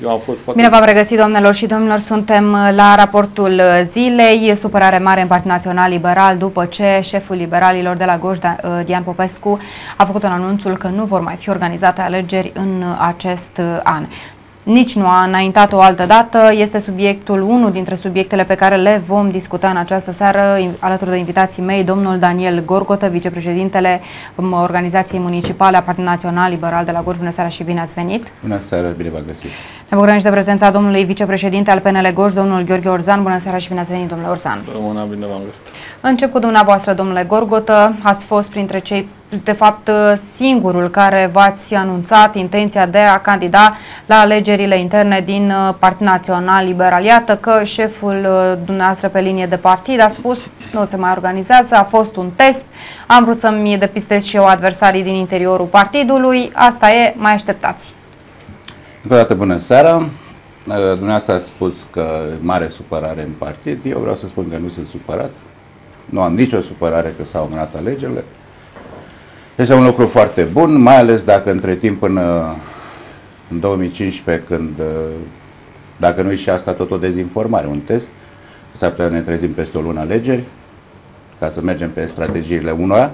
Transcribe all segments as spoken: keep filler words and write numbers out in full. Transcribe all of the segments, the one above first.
Eu am fost foarte... Bine v-am regăsit, doamnelor și domnilor. Suntem la raportul zilei. Supărare mare în Partidul Național Liberal după ce șeful liberalilor de la Gorj, Dian Popescu, a făcut un anunțul că nu vor mai fi organizate alegeri în acest an. Nici nu a înaintat o altă dată. Este subiectul, unul dintre subiectele pe care le vom discuta în această seară alături de invitații mei, domnul Daniel Gorgotă, vicepreședintele Organizației Municipale a Partidului Național Liberal de la Gorj. Bună seara și bine ați venit! Bună seara, bine v-am găsit! Ne bucurăm și de prezența domnului vicepreședinte al P N L Gorj, domnul Gheorghe Orzan. Bună seara și bine ați venit, domnule Orzan! Bună, bine v-am găsit! Încep cu dumneavoastră, domnule Gorgotă. Ați fost printre cei, de fapt, singurul care v-ați anunțat intenția de a candida la alegerile interne din Partidul Național Liberal. Iată că șeful dumneavoastră pe linie de partid a spus nu se mai organizează, a fost un test, am vrut să-mi depistez și eu adversarii din interiorul partidului, asta e, mai așteptați. Încă o dată bună seara, dumneavoastră a spus că mare supărare în partid, eu vreau să spun că nu sunt supărat, nu am nicio supărare că s-au amânat alegerile. Este un lucru foarte bun, mai ales dacă între timp până în două mii cincisprezece, când, dacă nu e și asta tot o dezinformare, un test, s-ar putea ne trezim peste o lună alegeri, ca să mergem pe strategiile unora.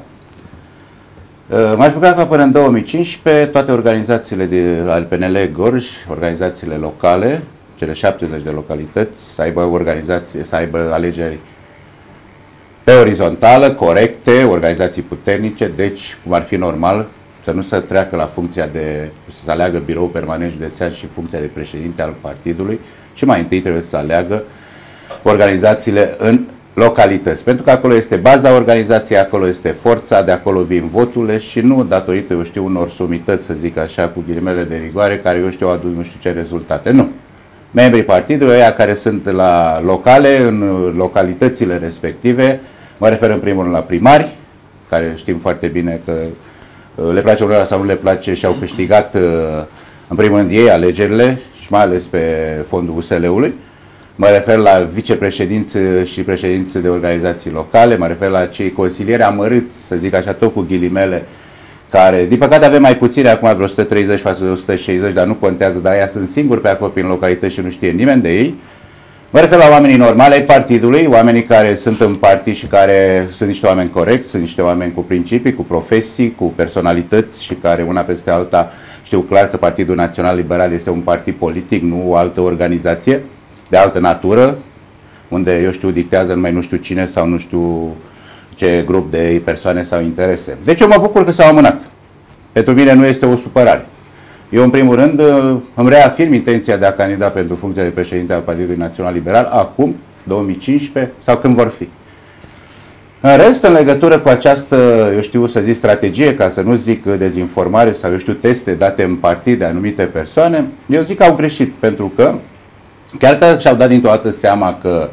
M-aș bucura ca până în două mii cincisprezece toate organizațiile de, al P N L Gorj, organizațiile locale, cele șaptezeci de localități, să aibă organizații, să aibă alegeri pe orizontală, corecte, organizații puternice, deci, cum ar fi normal, să nu se treacă la funcția de, să se aleagă birou permanent județean și funcția de președinte al partidului, și mai întâi trebuie să aleagă organizațiile în localități, pentru că acolo este baza organizației, acolo este forța, de acolo vin voturile și nu datorită, eu știu, unor sumități, să zic așa, cu ghilimele de rigoare, care, eu știu, au adus nu știu ce rezultate. Nu. Membrii partidului, ăia care sunt la locale, în localitățile respective, mă refer în primul rând la primari, care știm foarte bine că le place unora sau nu le place și au câștigat în primul rând ei alegerile și mai ales pe fondul U S L-ului. Mă refer la vicepreședinți și președinți de organizații locale, mă refer la cei consilieri amărâți, să zic așa, tot cu ghilimele, care, din păcate, avem mai puține, acum vreo o sută treizeci față de o sută șaizeci, dar nu contează, dar aia sunt singuri pe acolo prin localități și nu știe nimeni de ei. Mă refer la oamenii normali ai partidului, oamenii care sunt în partid și care sunt niște oameni corecți, sunt niște oameni cu principii, cu profesii, cu personalități și care una peste alta știu clar că Partidul Național Liberal este un partid politic, nu o altă organizație de altă natură, unde, eu știu, dictează numai nu știu cine sau nu știu ce grup de persoane sau interese. Deci eu mă bucur că s-au amânat. Pentru mine nu este o supărare. Eu, în primul rând, îmi reafirm intenția de a candida pentru funcția de președinte al Partidului Național Liberal acum, două mii cincisprezece, sau când vor fi. În rest, în legătură cu această, eu știu să zic, strategie, ca să nu zic dezinformare sau, eu știu, teste date în partid de anumite persoane, eu zic că au greșit, pentru că chiar că și-au dat dintr-o dată seama că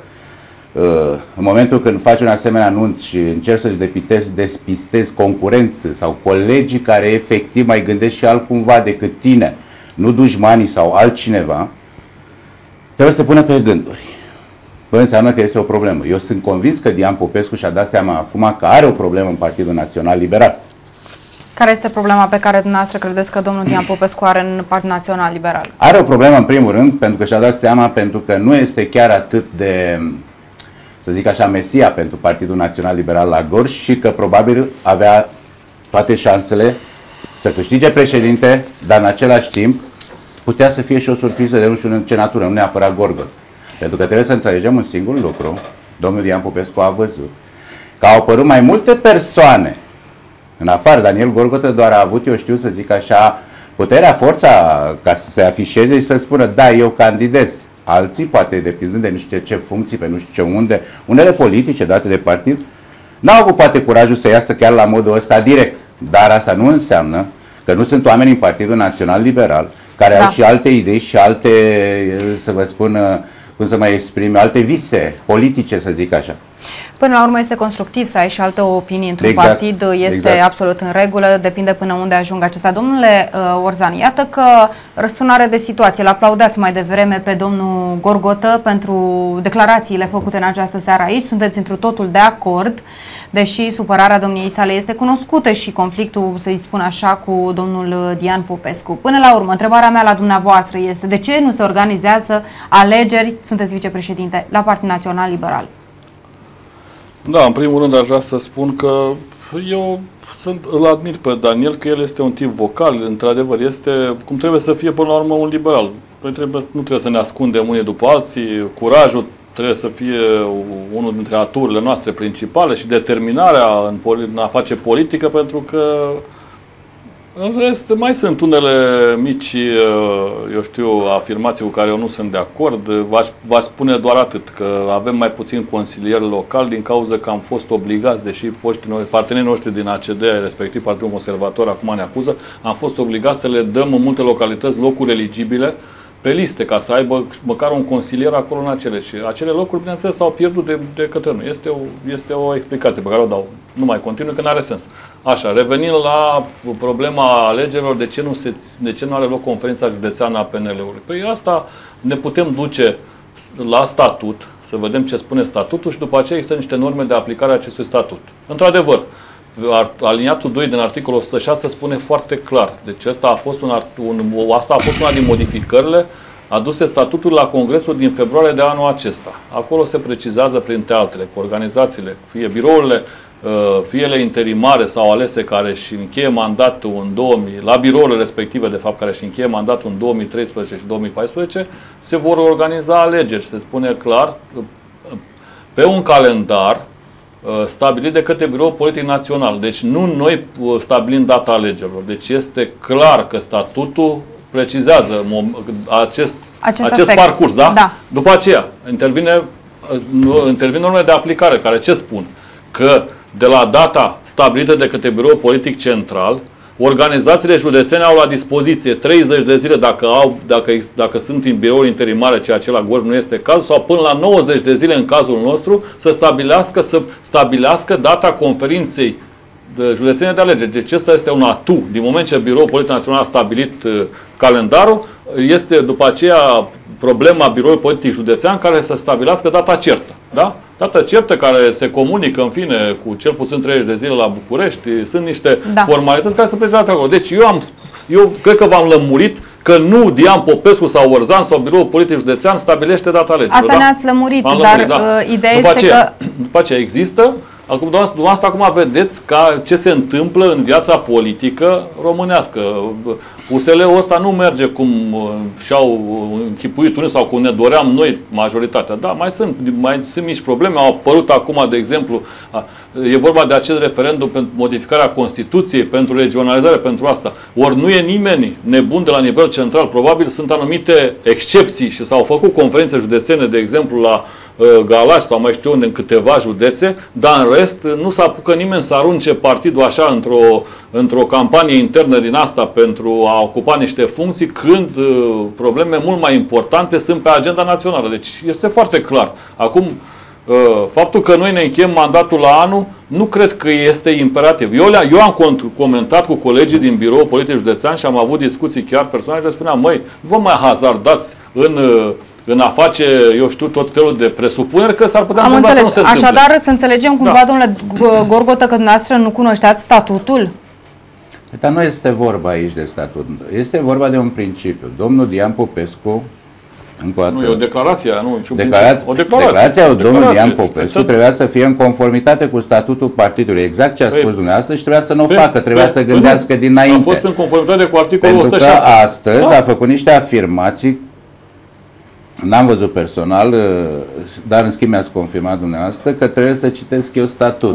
în momentul când faci un asemenea anunț și încerci să-și despistezi concurență sau colegii care efectiv mai gândesc și altcumva decât tine, nu dușmanii sau altcineva, trebuie să te pună pe gânduri. Păi înseamnă că este o problemă. Eu sunt convins că Dian Popescu și-a dat seama acum că are o problemă în Partidul Național Liberal. Care este problema pe care dumneavoastră credeți că domnul Dian Popescu are în Partidul Național Liberal? Are o problemă în primul rând pentru că și-a dat seama pentru că nu este chiar atât de, să zic așa, mesia pentru Partidul Național Liberal la Gorj și că probabil avea toate șansele să câștige președinte, dar în același timp putea să fie și o surpriză de nu știu în ce natură, nu neapărat Gorgos. Pentru că trebuie să înțelegem un singur lucru, domnul Dian Popescu a văzut că au apărut mai multe persoane în afară. Daniel Gorgotă doar a avut, eu știu să zic așa, puterea, forța ca să se afișeze și să spună da, eu candidez. Alții, poate depindând de nu știu ce funcții, pe nu știu ce unde, unele politice date de partid, n-au avut poate curajul să iasă chiar la modul ăsta direct. Dar asta nu înseamnă că nu sunt oameni în Partidul Național Liberal care da. au și alte idei și alte, să vă spun, cum să mai exprime, alte vise politice, să zic așa. Până la urmă este constructiv să ai și altă opinie într-un exact. partid, este exact. absolut în regulă, depinde până unde ajung acesta. Domnule uh, Orzan, iată că răsturnare de situație, l-aplaudați mai devreme pe domnul Gorgotă pentru declarațiile făcute în această seară aici, sunteți întru totul de acord, deși supărarea domniei sale este cunoscută și conflictul, să-i spun așa, cu domnul Dian Popescu. Până la urmă, întrebarea mea la dumneavoastră este de ce nu se organizează alegeri, sunteți vicepreședinte, la Partidul Național Liberal? Da, în primul rând aș vrea să spun că eu sunt, îl admir pe Daniel, că el este un tip vocal, într-adevăr, este cum trebuie să fie până la urmă un liberal. Noi trebuie, nu trebuie să ne ascundem unii după alții, curajul trebuie să fie unul dintre aturile noastre principale și determinarea în, în a face politică, pentru că în rest mai sunt unele mici, eu știu, afirmații cu care eu nu sunt de acord. V-aș spune doar atât, că avem mai puțin consilieri locali din cauza că am fost obligați, deși foștii noi, partenerii noștri din A C D, respectiv Partidul Conservator, acum ne acuză, am fost obligați să le dăm în multe localități locuri eligibile pe liste, ca să aibă măcar un consilier acolo în acele. Și acele locuri, bineînțeles, s-au pierdut de, de către noi. Este o, este o explicație pe care o dau. Nu mai continui, că nu are sens. Așa, revenind la problema alegerilor, de ce nu, se, de ce nu are loc conferința județeană a P N L-ului? Păi asta ne putem duce la statut, să vedem ce spune statutul și după aceea există niște norme de aplicare a acestui statut. Într-adevăr, aliniatul doi din articolul o sută șase spune foarte clar. Deci asta a fost, un, un, asta a fost una din modificările aduse statutul la Congresul din februarie de anul acesta. Acolo se precizează, printre altele, că organizațiile, fie birourile, fie ele interimare sau alese care își încheie mandatul în două mii, la birourile respective, de fapt, care își încheie mandatul în două mii treisprezece și două mii paisprezece, se vor organiza alegeri. Se spune clar, pe un calendar stabilit de către Biroul Politic Național. Deci nu noi stabilim data alegerilor. Deci este clar că statutul precizează acest, acest, acest parcurs. Da? Da. După aceea intervine, intervin normele de aplicare care ce spun? Că de la data stabilită de către Biroul Politic Central, organizațiile județene au la dispoziție treizeci de zile dacă, au, dacă, dacă sunt în birouri interimare, ceea ce la Gorj nu este cazul, sau până la nouăzeci de zile în cazul nostru, să stabilească, să stabilească data conferinței județene de alegeri. Deci acesta este un atu. Din moment ce Biroul Politic Național a stabilit uh, calendarul, este după aceea problema Biroului Politic Județean care să stabilească data certă. Da? Data certă care se comunică, în fine, cu cel puțin treizeci de zile la București. Sunt niște da. formalități care se precizează acolo. Deci eu, am, eu cred că v-am lămurit că nu Dian Popescu sau Orzan sau Biroul Politic Județean stabilește data alegerilor. Asta da? ne-ați lămurit, dar lămurit, da. uh, ideea după este aceea, că... După aceea există, acum, dumneavoastră acum vedeți ca ce se întâmplă în viața politică românească. U S L-ul ăsta nu merge cum și-au închipuit unii sau cum ne doream noi majoritatea. Da, mai sunt, mai sunt mici probleme. Au apărut acum, de exemplu, e vorba de acest referendum pentru modificarea Constituției, pentru regionalizare, pentru asta. Ori nu e nimeni nebun de la nivel central. Probabil sunt anumite excepții și s-au făcut conferințe județene, de exemplu, la Galați sau mai știu unde, în câteva județe, dar în rest nu s-a apucat nimeni să arunce partidul așa într-o într-o campanie internă din asta pentru a ocupa niște funcții, când uh, probleme mult mai importante sunt pe agenda națională. Deci este foarte clar. Acum, uh, faptul că noi ne încheiem mandatul la anul, nu cred că este imperativ. Eu, eu am comentat cu colegii din Biroul Politic Județean și am avut discuții chiar personale și le spuneam, măi, nu vă mai hazardați în... Uh, în a face, eu știu, tot felul de presupuneri că s-ar putea Am înțeles. Să nu se Așadar, întâmple. să înțelegem cumva, da. domnule Gorgotă, că dumneavoastră nu cunoșteați statutul? Dar nu este vorba aici de statut. Este vorba de un principiu. Domnul Dian Popescu, încă o dată, nu, e o declarație, nu, declarat, o declarație. Declarația lui domnul Dian Popescu exact. trebuia să fie în conformitate cu statutul partidului. Exact ce a spus pe, dumneavoastră și trebuia să nu o pe, facă, trebuia pe, să gândească pe, dinainte. A fost în conformitate cu articolul Pentru o sută șase. Că astăzi da? a făcut niște afirmații. N-am văzut personal, dar în schimb mi-ați confirmat dumneavoastră că trebuie să citesc eu statutul. Da.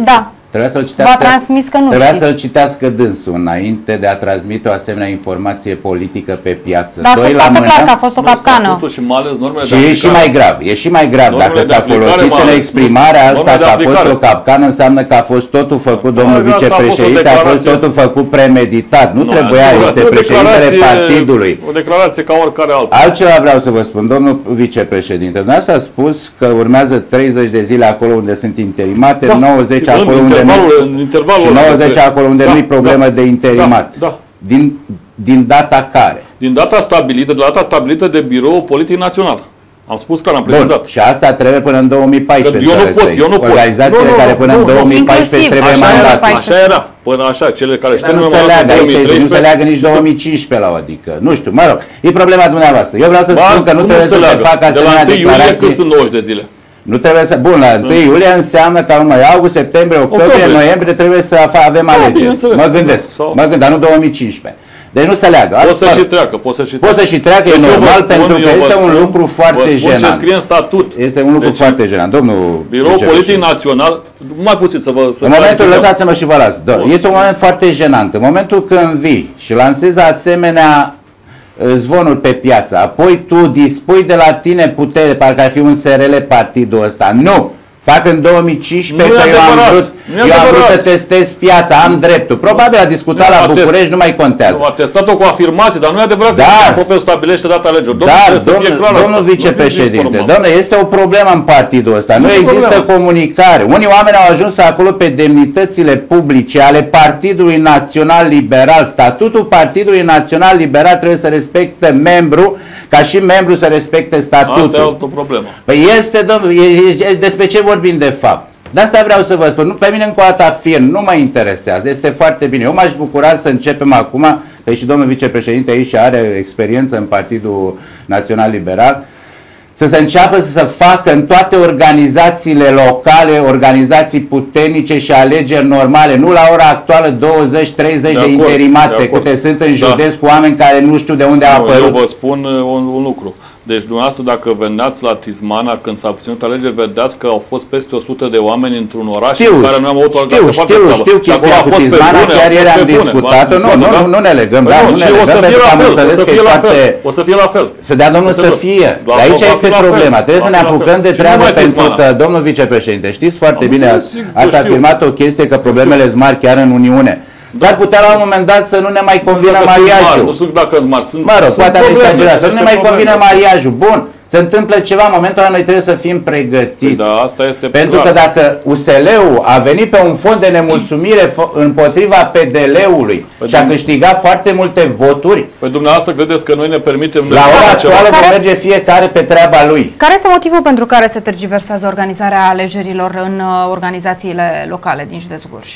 Trebuia să-l citească, v-a transmis că nu trebuia știți. să-l citească dânsul înainte de a transmite o asemenea informație politică pe piață. Dar a fost foarte clar că a fost o capcană. Și, mai ales normele și e și mai grav. E și mai grav. Dacă s-a folosit în exprimarea asta că a fost o capcană, înseamnă că a fost totul făcut, domnul vicepreședinte, a fost totul făcut premeditat. Nu trebuia, este președintele partidului. O declarație ca oricare altă. Altceva vreau să vă spun, domnul vicepreședinte. Dumneavoastră a spus că urmează treizeci de zile acolo unde sunt interimate, nouăzeci acolo unde în intervalul și nouăzeci acolo unde da, nu-i problemă da, de interimat. Da, da. Din, din data care? Din data stabilită, de data stabilită de Biroul Politic Național. Am spus că am precizat. Bun, și asta trebuie până în două mii paisprezece. Eu nu pot, eu nu pot. Organizațiile nu, nu, care până nu, în două mii paisprezece trebuie mandat. Așa era. Până așa, cele care știu nu se leagă aici, nu se leagă nici două mii cincisprezece la o, adică, nu știu, mă rog, e problema dumneavoastră. Eu vreau să ba, spun că nu trebuie să se facă asemenea declarații. De la întâi iulie cât sunt nouăzeci de zile. Nu trebuie să... Bun, la întâi iulie înseamnă că numai august, septembrie, octombrie, octombrie, noiembrie trebuie să avem da, alegeri. Mă gândesc, sau... mă gândesc, dar nu două mii cincisprezece. Deci nu se leagă. Poate să și treacă, poate să și treacă. Poate să și treacă, deci e normal, pentru că este un lucru foarte jenant. Ce scrie în statut. Este un lucru deci, foarte jenant. Domnul Biroul Politic Național, mai puțin să vă... Să în momentul, lăsați-mă și vă las. Da, este un moment foarte jenant. În momentul când vii și lansezi asemenea zvonuri pe piață, apoi tu dispui de la tine putere, parcă ar fi un S R L partidul ăsta. Nu! Fac în două mii cincisprezece că eu am vrut, eu am vrut să testez piața, am dreptul. Probabil a discutat la București, nu mai contează. A testat-o cu afirmații, dar nu e adevărat că Popescu stabilește data alegerilor. Da, domnul vicepreședinte, domnule, este o problemă în partidul ăsta. Nu există comunicare. Unii oameni au ajuns acolo pe demnitățile publice ale Partidului Național Liberal. Statutul Partidului Național Liberal trebuie să respecte membru, ca și membru să respecte statutul. Asta e altă problemă. Păi este, domnule, despre ce vorbim de fapt? De asta vreau să vă spun. Nu, pe mine încă o dată afirm, nu mă interesează. Este foarte bine. Eu m-aș bucura să începem acum, că și domnul vicepreședinte aici are experiență în Partidul Național Liberal, să se înceapă să se facă în toate organizațiile locale, organizații puternice și alegeri normale, nu la ora actuală douăzeci treizeci de, de interimate, câte sunt în județ da. cu oameni care nu știu de unde au apărut. Eu vă spun un, un lucru. Deci dumneavoastră, dacă veneați la Tismana când s-a ținut alegeri, vedeați că au fost peste o sută de oameni într-un oraș știu, în care nu am avut o știu, știu, știu chestia cu Tismana, chiar ieri am discutat-o, nu, nu, nu, nu ne legăm, da, nu ne legăm, pentru că am înțeles că e foarte... O să fie la fel. Să dea domnul să fie. Dar aici este problema, trebuie să ne apucăm de treabă, pentru că, domnul vicepreședinte, știți foarte bine, ați afirmat o chestie că problemele sunt mari chiar în Uniune. S-ar putea la un moment dat să nu ne mai convină mariajul. Nu sunt dacă mari, sunt. Mă rog, poate am exagerat, să nu ne mai convină mariajul. Bun, se întâmplă ceva, în momentul ăla noi trebuie să fim pregătiți. Da, asta este pentru că dacă U S L-ul a venit pe un fond de nemulțumire împotriva P D L-ului și a câștigat foarte multe voturi. Păi dumneavoastră credeți că noi ne permitem... La ora actuală vom merge fiecare pe treaba lui. Care este motivul pentru care se tergiversează organizarea alegerilor în organizațiile locale din județul Gorj?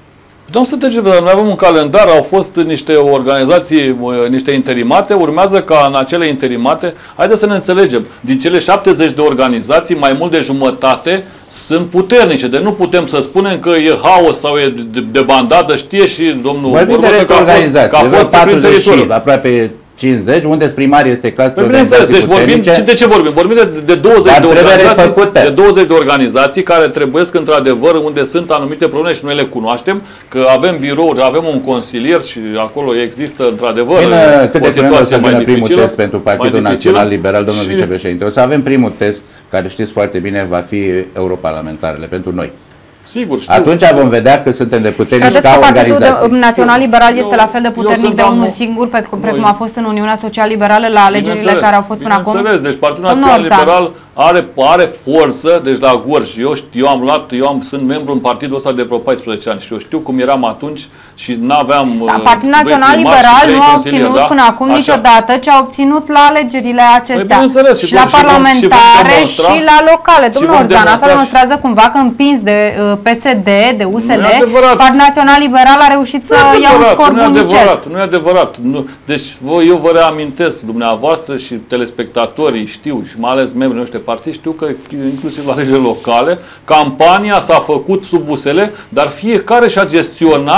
Nu să trecem, noi avem un calendar, au fost niște organizații, niște interimate, urmează ca în acele interimate, haideți să ne înțelegem, din cele șaptezeci de organizații, mai mult de jumătate sunt puternice, deci nu putem să spunem că e haos sau e de, de bandadă, știe și domnul Vorbim de restul organizații, că a fost patruzeci și aproape cincizeci, unde primarii este clar pe organizații deci vorbim, de ce vorbim? Vorbim de, de, douăzeci de, organizații, de douăzeci de organizații care trebuiesc într-adevăr, unde sunt anumite probleme și noi le cunoaștem, că avem birouri, avem un consilier și acolo există într-adevăr o situație mai dificilă. Primul test pentru Partidul Național Liberal, domnul vicepreședinte. O să avem primul test, care știți foarte bine, va fi europarlamentarele pentru noi. Sigur, știu. Atunci vom vedea că suntem de puternici ca organizație. Partidul Național Liberal este la fel de puternic de unul singur, precum a fost în Uniunea Social-Liberală la alegerile care au fost până acum? Bineînțeles, deci Partidul Național Liberal are, are forță, deci la Gorj. Eu, eu am luat, eu am, sunt membru în partidul ăsta de vreo paisprezece ani și eu știu cum eram atunci și n-aveam... Da, Partidul Național Liberal nu a obținut da? până acum așa. niciodată ce a obținut la alegerile acestea. Păi, și, și la parlamentare și, și la locale. Domnul Orzan, asta demonstrează cumva că împins de uh, P S D, de U S L, Partidul Național Liberal a reușit să ia un scor bunicel. Nu e adevărat. Nu, deci eu vă reamintesc, dumneavoastră și telespectatorii știu, și mai ales membrii noștri partid, știu că inclusiv la alegerile locale, campania s-a făcut sub U S L, dar fiecare și-a gestionat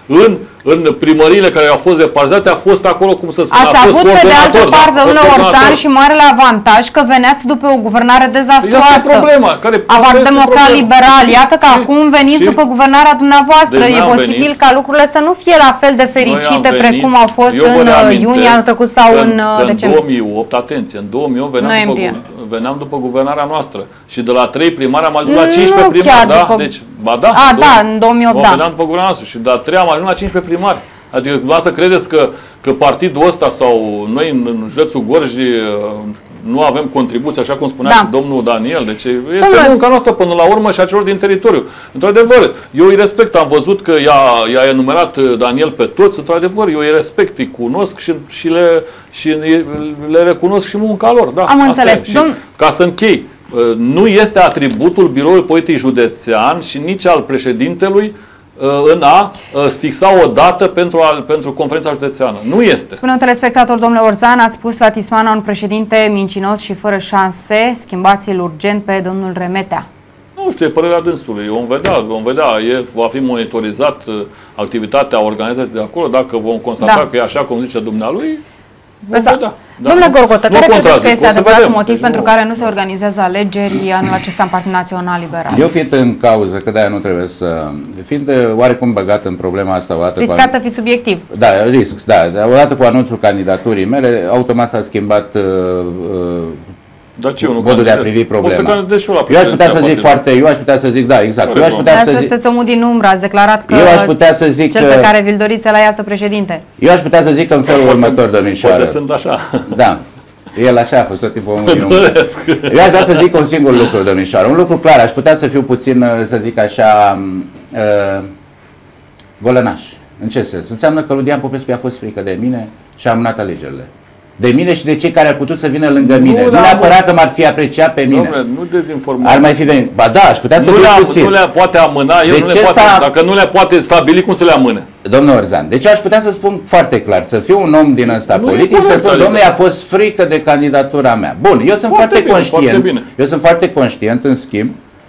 în, în primăriile care au fost repartizate, a fost acolo, cum să spun, ați a fost avut pe de altă parte, domnule Orzan, și marele avantaj că veneați după o guvernare dezastruoasă. Este problema. Care, Avar democrat-liberal. Iată că și, acum veniți și, după guvernarea dumneavoastră. Deci e posibil venit, ca lucrurile să nu fie la fel de fericite venit, precum au fost în iunie anul trecut sau în, în decembrie. În două mii opt, atenție, în două mii opt veneam după, veneam după guvernarea noastră. Și de la trei primari am ajuns la cincisprezece primari. Da? După... Deci, ba da, A, da, în două mii opt, da. Veneam după guvernarea noastră și de la trei am ajuns la cincisprezece primari. Adică dumneavoastră credeți că, că partidul ăsta sau noi în, în județul Gorj nu avem contribuție, așa cum spunea da. și domnul Daniel. Deci este Domnule. munca noastră până la urmă și a celor din teritoriu. Într-adevăr, eu îi respect. Am văzut că i-a enumerat Daniel pe toți. Într-adevăr, eu îi respect, îi cunosc și, și, le, și le recunosc și munca lor. Da, am înțeles. Domn... Ca să închei, nu este atributul Biroului Politic Județean și nici al președintelui în a fixa o dată pentru, a, pentru conferința județeană. Nu este. Spune un telespectator, domnule Orzan, ați pus la Tismana un președinte mincinos și fără șanse. Schimbați-l urgent pe domnul Remetea. Nu știu, e părerea dânsului. Vom vedea, vom vedea. E, va fi monitorizat activitatea organizației de acolo. Dacă vom constata da. că e așa cum zice dumnealui, vom da. vedea. Da, domnule Gorgotă, care credeți că este adevăratul motiv deci pentru nu. care nu se organizează alegeri anul acesta în Partidul Național Liberal? Eu fiind în cauză, că de-aia nu trebuie să... Fiind oarecum băgat în problema asta... Odată Riscați să fii subiectiv. Da, risc, da. Odată cu anunțul candidaturii mele, automat s-a schimbat uh, Dar ce, modul de a privi problema. Eu, eu aș putea să zic foarte... Eu aș putea să zic, da, exact. Eu aș putea să zic... sunteți omul din umbră, ați declarat că eu aș putea să zic cel pe care vi-l doriți să-l iasă președinte. Eu aș putea să zic în felul următor, domnișoară. Poate sunt așa. Da. El așa a fost tot timpul omul din umbră. Eu aș vrea să zic un singur lucru, domnișoară. Un lucru clar. Aș putea să fiu puțin, să zic așa, uh, golănaș. În ce sens? Înseamnă că lui Dian Popescu i-a fost frică de mine și a amânat alegerile. De mine și de cei care ar putut să vină lângă mine. Nu, nu neapărat că m-ar fi apreciat pe mine. Dom'le, nu dezinforma. Ar mai fi venit. Ba da, aș putea să nu fiu le puțin. Nu le poate amâna, el de nu le poate, dacă nu le poate stabili, cum să le amâne? Domnul Orzan, deci aș putea să spun foarte clar, să fiu un om din ăsta nu politic, să spun, domnule, a fost frică de candidatura mea. Bun, eu sunt foarte, foarte bine, conștient, foarte bine. eu sunt foarte conștient, în schimb,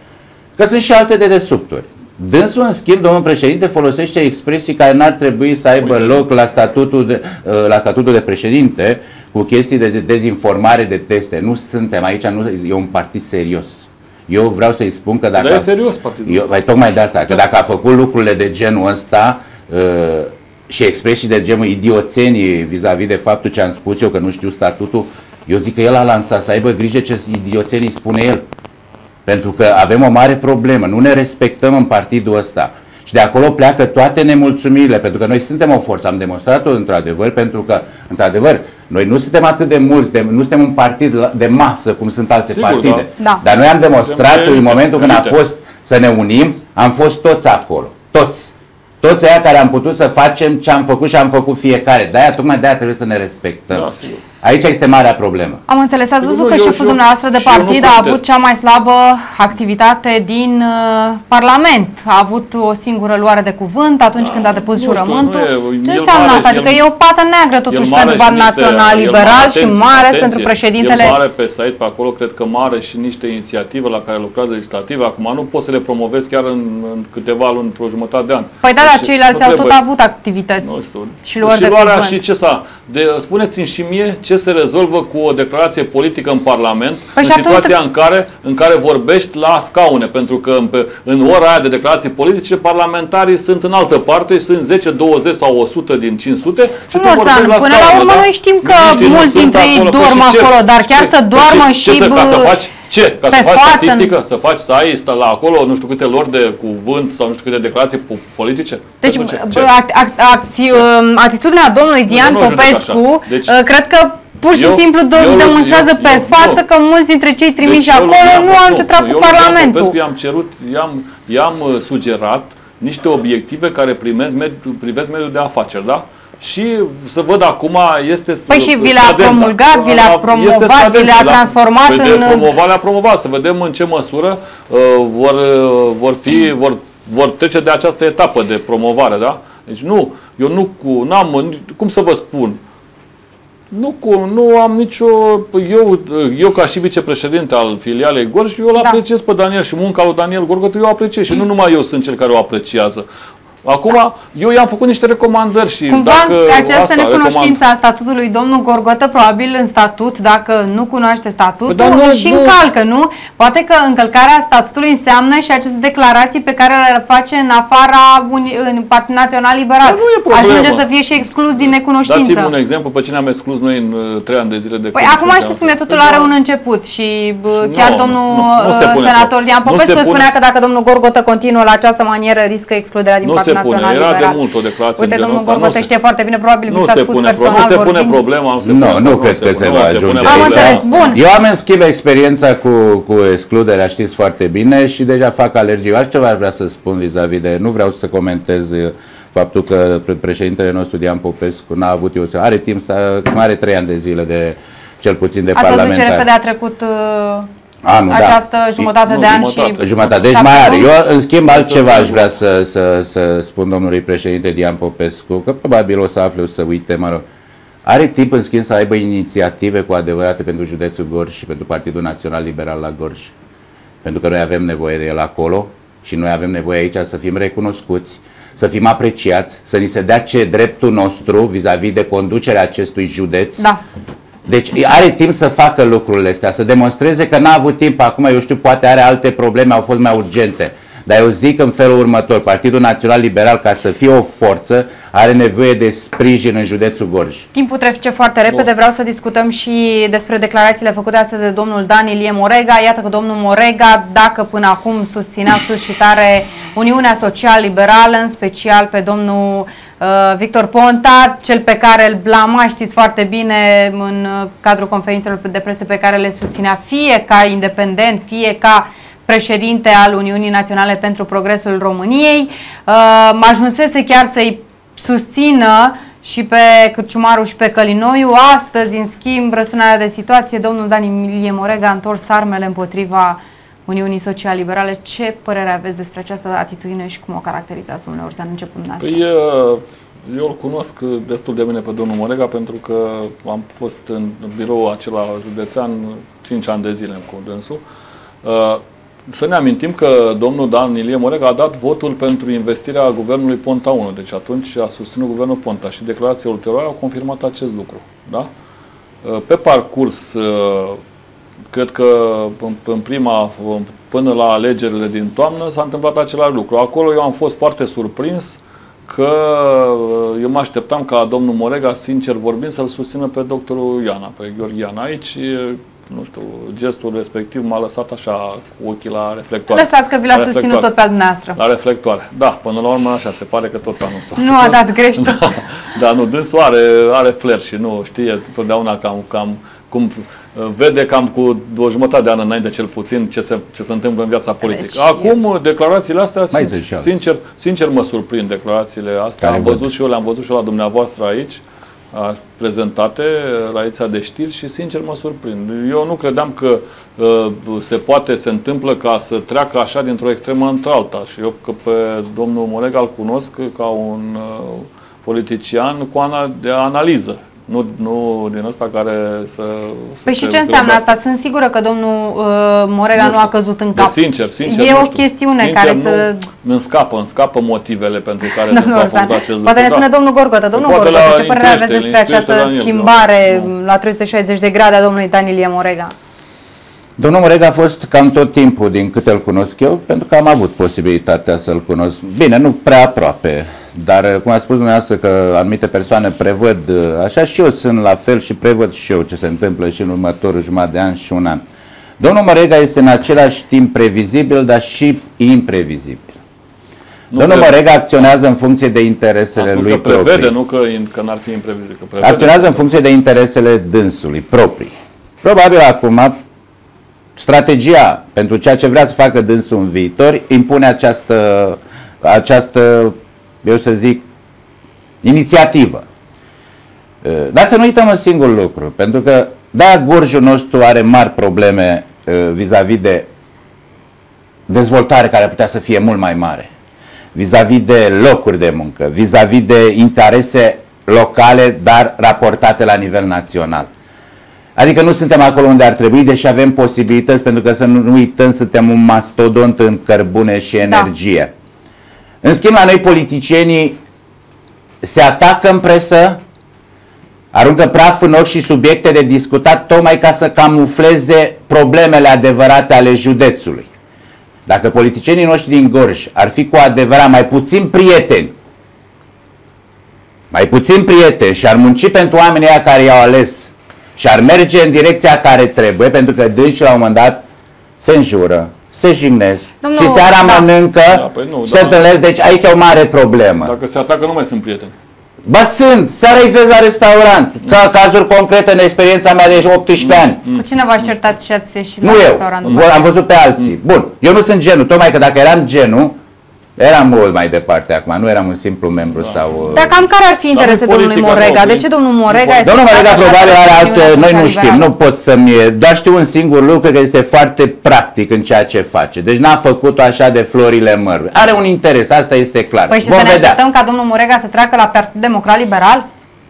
că sunt și alte dedesubturi. Dânsul, în schimb, domnul președinte folosește expresii care n-ar trebui să aibă Uite. loc la statutul, de, la statutul de președinte, cu chestii de dezinformare, de teste. Nu suntem aici, nu, e un partid serios. Eu vreau să-i spun că dacă... Dar e serios partidul. Eu, mai tocmai de asta, că dacă a făcut lucrurile de genul ăsta uh, și expresii de genul idioțenii vis-a-vis de faptul ce am spus eu, că nu știu statutul, eu zic că el a lansat, să aibă grijă ce idioțenii spune el. Pentru că avem o mare problemă, nu ne respectăm în partidul ăsta. Și de acolo pleacă toate nemulțumirile, pentru că noi suntem o forță, am demonstrat-o într-adevăr, pentru că, într-adevăr, noi nu suntem atât de mulți, de, nu suntem un partid de masă, cum sunt alte Sigur, partide. Da. Dar noi am demonstrat în momentul când a fost să ne unim, am fost toți acolo, toți. Toți aia care am putut să facem ce am făcut și am făcut fiecare. De-aia, tocmai de-aia trebuie să ne respectăm. Da, aici este marea problemă. Am înțeles. Ați văzut că șeful dumneavoastră de partid a avut cea mai slabă activitate din uh, Parlament. A avut o singură luare de cuvânt atunci da, când a depus jurământul. Ce înseamnă asta? Adică e o pată neagră totuși pentru Partidul Național Liberal și mai ales pentru președintele... El mare pe site, pe acolo, cred că mare și niște inițiative la care lucrează legislativ. Acum nu pot să le promovez chiar în, în câteva luni, într-o jumătate de an. Păi da, dar ceilalți au tot avut activități. Nu știu. Și luări și de luarea cuvânt. și ce s-a... Spuneți-mi și mie ce se rezolvă cu o declarație politică în Parlament, păi în situația în care, în care vorbești la scaune, pentru că în, în ora aia de declarații politice, parlamentarii sunt în altă parte, sunt zece, douăzeci sau o sută din cinci sute și tu vorbești la scaune. Până la urmă noi știm că mulți dintre ei dorm acolo, dar chiar să doarmă și... Ca să faci ce? Ca să faci statistică? Să faci, să ai stă la acolo nu știu câte lor de cuvânt sau nu știu câte declarații politice? Deci atitudinea domnului Dian Popescu cred că pur și eu, simplu eu, demonstrează eu, pe eu, față eu, că mulți dintre cei trimiși deci acolo nu au nicio treabă cu Parlamentul. Eu i-am cerut, i-am sugerat niște obiective care privesc mediul, privesc mediul de afaceri, da? Și să văd acum este Păi și vi le-a promulgat, vi le-a promovat, vi le-a transformat în... Promovat, le-a promovat, să vedem în ce măsură uh, vor, uh, vor, fi, vor, vor trece de această etapă de promovare, da? Deci nu, eu nu cu, n-am, cum să vă spun, Nu, cu, nu am nicio... Eu, eu ca și vicepreședinte al filialei Gorj, eu îl apreciez da. pe Daniel și munca lui Daniel Gorgotă, eu apreciez și nu numai eu sunt cel care o apreciază. Acum, eu i-am făcut niște recomandări și cumva dacă această asta, necunoștință recomand... a statutului, domnul Gorgotă, probabil în statut, dacă nu cunoaște statutul, Păi, nu, și nu. încalcă, nu? Poate că încălcarea statutului înseamnă și aceste declarații pe care le face în afara Uni... în Partidul Național Liberal. Păi, nu e problemă. Ajunge să fie și exclus din necunoștință. Dați-mi un exemplu pe cine am exclus noi în uh, trei ani de zile de Păi acum știți cum e, totul are un început și uh, chiar nu, domnul nu, nu se pune senator Dian nu Popescu se pune. spunea că dacă domnul Gorgotă continuă la această manieră, riscă excluderea din Nu Partidul se pune. Național Era Liberal. de mult o declarație Uite, în genul domnul ăsta. Gorgotă Nu se- știe foarte bine, probabil vi Nu s-a se spus pune personal problema, nu se pune vorbind. problema, nu se Nu, pune nu problema, cred se că pune, se nu va se pune ajunge. Am problema. înțeles, bun. Eu am, în schimb, experiența cu, cu excluderea, știți foarte bine, și deja fac alergii. Eu altceva aș vrea să spun vis-a-vis de... Nu vreau să comentez uh, faptul că pre- președintele nostru, Dian Popescu, n-a avut eu să... Are timp să... Are trei ani de zile de... Cel puțin de Ați văzut ce parlamentar. repede a trecut uh, Anul, da. această jumătate Nu, de an jumătate. și... Jumătate. Deci șapte mai are. luni? Eu, în schimb, altceva să aș vrea să, să, să spun domnului președinte Dian Popescu, că probabil o să afle, o să uite, mă rog. Are timp, în schimb, să aibă inițiative cu adevărate pentru județul Gorj și pentru Partidul Național Liberal la Gorj. Pentru că noi avem nevoie de el acolo și noi avem nevoie aici să fim recunoscuți, să fim apreciați, să ni se dea ce dreptul nostru vis-a-vis de conducerea acestui județ. Da. Deci are timp să facă lucrurile astea, să demonstreze că n-a avut timp acum, eu știu, poate are alte probleme, au fost mai urgente. Dar eu zic în felul următor, Partidul Național Liberal, ca să fie o forță, are nevoie de sprijin în județul Gorj. Timpul trece foarte repede, vreau să discutăm și despre declarațiile făcute astăzi de domnul Dan Ilie Morega. Iată că domnul Morega, dacă până acum susținea sus și tare Uniunea Social-Liberală, în special pe domnul uh, Victor Ponta, cel pe care îl blama, știți foarte bine, în uh, cadrul conferințelor de presă pe care le susținea, fie ca independent, fie ca președinte al Uniunii Naționale pentru Progresul României, uh, ajunsese chiar să-i susțină și pe Cârciumaru și pe Călinoiu. Astăzi, în schimb, răsturnarea de situație, domnul Dan Ilie Morega a întors armele împotriva Uniunii Social-Liberale. Ce părere aveți despre această atitudine și cum o caracterizați, domnule Orsean, începând de asta? Păi, eu îl cunosc destul de bine pe domnul Morega pentru că am fost în biroul acela județean cinci ani de zile cu dânsul. Să ne amintim că domnul Dan Ilie Morega a dat votul pentru investirea guvernului Ponta unu. Deci atunci a susținut guvernul Ponta și declarațiile ulterioare au confirmat acest lucru. Da? Pe parcurs, cred că în prima, până la alegerile din toamnă s-a întâmplat același lucru. Acolo eu am fost foarte surprins că eu mă așteptam ca domnul Morega, sincer vorbind, să-l susțină pe doctorul Iana, pe Gheorghe Iana. Aici, nu știu, gestul respectiv m-a lăsat așa cu ochii la reflectoare. Lăsați că vi l-a susținut tot pe al dumneavoastră. La reflectoare. Da, până la urmă așa, se pare că tot anul ăsta. Nu a dat greș tot. Da, da, nu, dânsul are, are flair și nu știe totdeauna cam, cam cum vede cam cu o jumătate de an înainte cel puțin ce se, ce se întâmplă în viața politică. Deci, Acum, declarațiile astea, sincer, sincer, sincer mă surprind declarațiile astea. Am văzut și eu, le-am văzut și eu la dumneavoastră aici, prezentate la ediția de știri și sincer mă surprind. Eu nu credeam că uh, se poate, se întâmplă ca să treacă așa dintr-o extremă într-alta. Și eu că pe domnul Morega îl cunosc ca un uh, politician cu ana, de analiză. Nu, nu din ăsta care să... Păi să și ce înseamnă asta? Sunt sigură că domnul uh, Morega nu, nu a căzut în cap. De sincer, sincer, e nu o știu. chestiune sincer, care nu, să... Îmi scapă, îmi scapă motivele pentru care nu s-a făcut acest lucru. Poate ne spune da. domnul Gorgotă. Domnul Poate Gorgotă, la ce părere aveți despre această Daniel, schimbare da. la trei sute șaizeci de grade a domnului Dan Ilie Morega? Domnul Morega a fost cam tot timpul, din câte îl cunosc eu, pentru că am avut posibilitatea să-l cunosc. Bine, nu prea aproape, dar cum a spus dumneavoastră că anumite persoane prevăd, așa și eu sunt la fel și prevăd și eu ce se întâmplă și în următorul jumătate de an și un an. Domnul Morega este în același timp previzibil, dar și imprevizibil. Nu Domnul prevede. Morega acționează în funcție de interesele lui că prevede, proprii. nu că, că n-ar fi imprevizibil. Că prevede. Acționează în funcție de interesele dânsului proprii. Probabil acum strategia pentru ceea ce vrea să facă dânsul în viitor impune această, această, eu să zic, inițiativă. Dar să nu uităm un singur lucru, pentru că da, Gorjul nostru are mari probleme vis-a-vis de dezvoltare care ar putea să fie mult mai mare, vis-a-vis de locuri de muncă, vis-a-vis de interese locale, dar raportate la nivel național. Adică nu suntem acolo unde ar trebui, deși avem posibilități, pentru că să nu uităm, suntem un mastodont în cărbune și energie. Da. În schimb, la noi politicienii se atacă în presă, aruncă praf în ochi și subiecte de discutat tocmai ca să camufleze problemele adevărate ale județului. Dacă politicienii noștri din Gorj ar fi cu adevărat mai puțin prieteni, mai puțin prieteni și ar munci pentru oamenii aia care i-au ales și ar merge în direcția care trebuie, pentru că dânsi la un moment dat se înjură, se jignesc Domnul, și seara da. mănâncă Da, păi nu, și da. se întâlnesc, deci aici e o mare problemă. Dacă se atacă, nu mai sunt prieteni. Ba sunt, seara îi vezi la restaurant, mm. ca cazuri concrete în experiența mea de optsprezece mm. ani. Cu cine v-ați certat și ați ieșit Nu la eu, restaurant? am văzut pe alții. Bun, eu nu sunt genul, tocmai că dacă eram genul, eram mult mai departe acum, nu eram un simplu membru da. sau... Dar cam care ar fi interesul domnului Morega? De ce domnul Morega este... Domnul Morega probabil are alte... Noi nu știm, nu pot să-mi... Doar știu un singur lucru, că este foarte practic în ceea ce face. Deci n-a făcut-o așa de florile mărului. Are un interes, asta este clar. Păi și Vom să ne vedea. așteptăm ca domnul Morega să treacă la Partidul Democrat Liberal?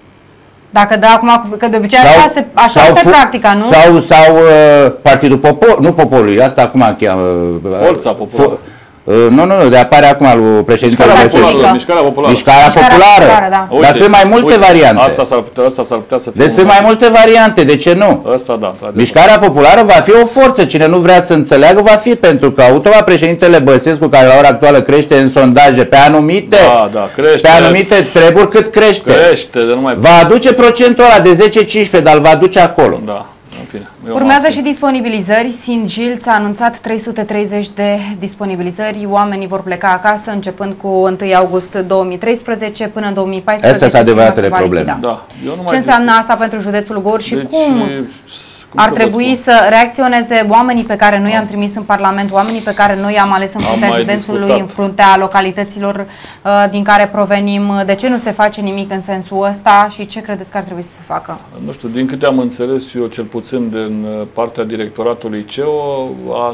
Dacă da, acum, că de obicei așa se, așa se practica, nu? Sau, sau uh, Partidul Popor, nu Poporului, asta acum cheamă... Uh, Forța Populară. Uh, nu, nu, nu, de apare acum lui președintele Mișcarea Populară. Mișcarea Populară. Mișcarea Populară. Populară, da. Dar sunt mai multe uite, variante. Asta s-ar putea, asta s-ar putea să fie. Deci sunt mai multe variante, de ce nu? Asta da, într-adevăr. Mișcarea Populară va fi o forță, cine nu vrea să înțeleagă va fi, pentru că automat președintele Băsescu, care la ora actuală crește în sondaje pe anumite, Da, da, crește. pe anumite treburi, cât crește. Crește, de nu mai... Va aduce procentul ăla de zece cincisprezece, dar îl va aduce acolo. Da. Fine, Urmează și disponibilizări. Sint-Gilț a anunțat trei sute treizeci de disponibilizări. Oamenii vor pleca acasă începând cu întâi august două mii treisprezece până în două mii paisprezece. Astea sunt adevăratele probleme. Da. Eu nu mai Ce înseamnă asta pentru județul Gorj și deci, cum, cum ar trebui să reacționeze oamenii pe care noi am trimis în Parlament, oamenii pe care noi am ales în fruntea județului, discutat. în fruntea localităților uh, din care provenim? De ce nu se face nimic în sensul ăsta și ce credeți că ar trebui să se facă? Nu știu, din câte am înțeles eu, cel puțin din partea directoratului C E O,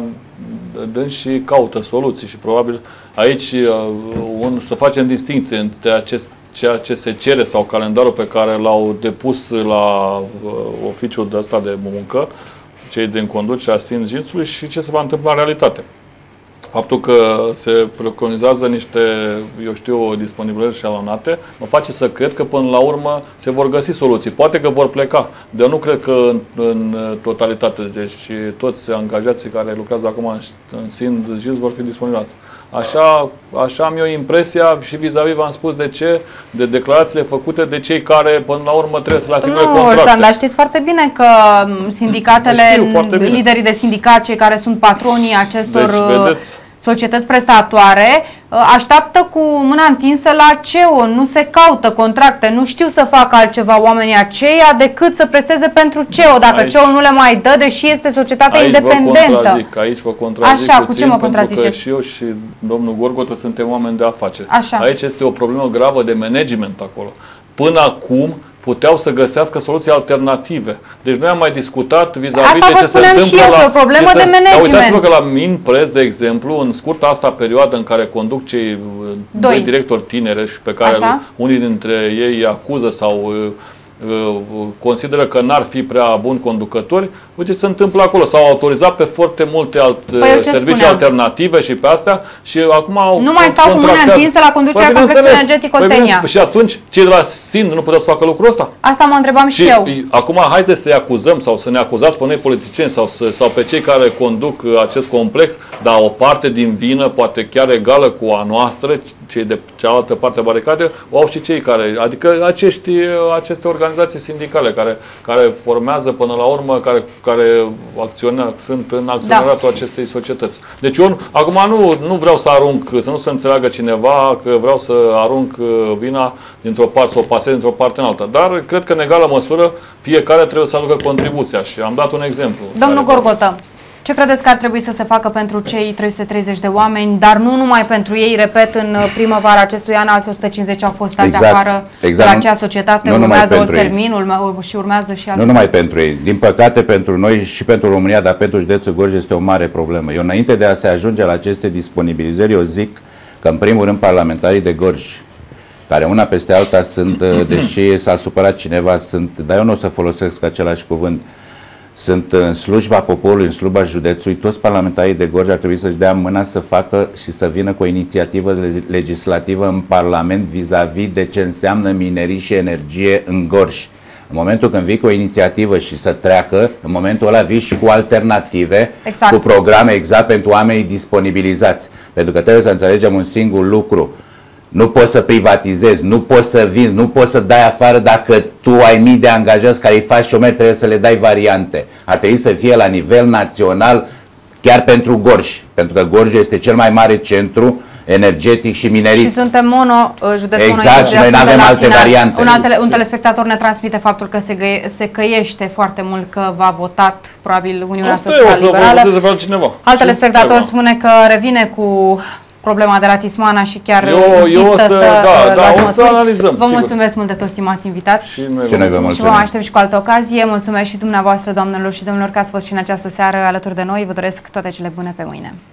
dâns și caută soluții și probabil aici un, să facem distinție între acest, ceea ce se cere sau calendarul pe care l-au depus la uh, oficiul de ăsta de muncă, cei din conducerea Sint-Gilțului, și ce se va întâmpla în realitate. Faptul că se preconizează niște, eu știu, disponibilități șalonate, mă face să cred că până la urmă se vor găsi soluții. Poate că vor pleca, dar nu cred că în, în totalitate. Deci toți angajații care lucrează acum în Sint-Gilț vor fi disponibili. Așa, așa am eu impresia și vis-a-vis v-am spus de ce, de declarațiile făcute de cei care până la urmă trebuie să le asigure contracte. Nu, dar știți foarte bine că sindicatele, liderii de sindicat, cei care sunt patronii acestor deci, societăți prestatoare, așteaptă cu mâna întinsă la C E O, nu se caută contracte, nu știu să facă altceva oamenii aceia decât să presteze pentru C E O, dacă aici, C E O nu le mai dă, deși este societate aici independentă. Vă contrazic, aici vă contrazic Așa, puțin, cu ce mă contraziceți? Pentru că și eu și domnul Gorgotă suntem oameni de afaceri. Așa. Aici este o problemă gravă de management acolo. Până acum puteau să găsească soluții alternative. Deci noi am mai discutat vis-a-vis de ce se întâmplă și eu, la... o problemă de management. Uitați-vă că la Minpres, de exemplu, în scurta asta perioadă în care conduc cei doi, doi directori tineri și pe care Așa? unii dintre ei îi acuză sau consideră că n-ar fi prea buni conducători, uite ce se întâmplă acolo. S-au autorizat pe foarte multe alt, păi servicii spuneam. alternative și pe astea și acum au nu mai stau cu mâna întinsă la conducerea păi, complexului energetic Oltenia. Păi, și atunci cei de la Sind nu puteau să facă lucrul ăsta? Asta mă întrebam și, și eu. Acum haideți să-i acuzăm sau să ne acuzați pe noi politicieni sau, să, sau pe cei care conduc acest complex, dar o parte din vină, poate chiar egală cu a noastră, cei de cealaltă parte a baricadei, o au și cei care, adică acești, aceste organizații sindicale care, care formează până la urmă, care, care acționează, sunt în acționariatul da. acestei societăți. Deci eu acum nu, nu vreau să arunc, să nu se înțeleagă cineva că vreau să arunc vina dintr-o parte, să o pasez dintr-o parte în alta. Dar cred că în egală măsură fiecare trebuie să aducă contribuția și am dat un exemplu. Domnul Gorgotă, ce credeți că ar trebui să se facă pentru cei trei sute treizeci de oameni, dar nu numai pentru ei? Repet, în primăvara acestui an alți o sută cincizeci au fost dați exact, afară exact, de la acea societate, nu urmează Olsermin urme, și urmează și altele. Nu numai pentru ei. Din păcate, pentru noi și pentru România, dar pentru județul Gorj este o mare problemă. Eu, înainte de a se ajunge la aceste disponibilizări, eu zic că, în primul rând, parlamentarii de Gorj, care una peste alta sunt, deși s-a supărat cineva, sunt, dar eu nu o să folosesc același cuvânt, sunt în slujba poporului, în slujba județului. Toți parlamentarii de Gorj ar trebui să-și dea mâna să facă și să vină cu o inițiativă legislativă în Parlament vis-a-vis de ce înseamnă minerii și energie în Gorj. În momentul când vii cu o inițiativă și să treacă, în momentul ăla vii și cu alternative, exact. Cu programe exact pentru oamenii disponibilizați. Pentru că trebuie să înțelegem un singur lucru. Nu poți să privatizezi, nu poți să vinzi, nu poți să dai afară dacă tu ai mii de angajați care îi faci șomeri, trebuie să le dai variante. Ar trebui să fie la nivel național chiar pentru Gorj, pentru că Gorj este cel mai mare centru energetic și minerit. Și suntem mono, județul exact, și noi nu avem alte final. variante. Un, alt, un telespectator ne transmite faptul că se, găie, se căiește foarte mult că v-a votat probabil Uniunea Social-Liberală. Alt telespectator spune că revine cu problema de la Tismana și chiar eu, insistă eu să, să, da, da, o să analizăm. Vă sigur. mulțumesc mult de toți, stimați invitați. Și noi, și noi vă mulțumim. Și vă aștept și cu altă ocazie. Mulțumesc și dumneavoastră, doamnelor și domnilor, că ați fost și în această seară alături de noi. Vă doresc toate cele bune pe mâine.